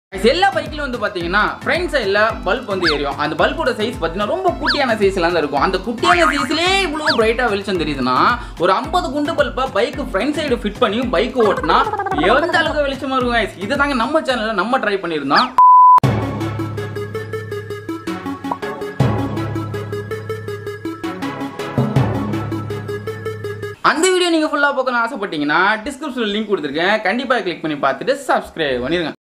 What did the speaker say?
எல்லா பைக்லயும் வந்து பாத்தீங்கன்னா ஃப்ரண்ட் சைடுல பல்ப் வந்து எரியும். அந்த பல்போட சைஸ் பாத்தீங்கன்னா ரொம்ப குட்டியான சைஸ்ல தான் இருக்கும். அந்த குட்டியான சைஸ்லயே இவ்வளவு பிரைட்டா வெளிச்சம் தெரியுதுன்னா ஒரு 50 குண்டு பல்பை பைக் ஃப்ரண்ட் சைடு ஃபிட் பண்ணி பைக் ஓட்டினா எந்த அளவுக்கு வெளிச்சமா இருக்கும் guys. இதை தாங்க நம்ம சேனல்ல நம்ம ட்ரை பண்ணியிருந்தோம். அந்த வீடியோ நீங்க ஃபுல்லா பார்க்கணும்னு ஆசைப்பட்டீங்கன்னா டிஸ்கிரிப்ஷன்ல லிங்க் கொடுத்துருக்கேன். கண்டிப்பா கிளிக் பண்ணி பார்த்துட்டு சப்ஸ்கிரைப் பண்ணிருங்க.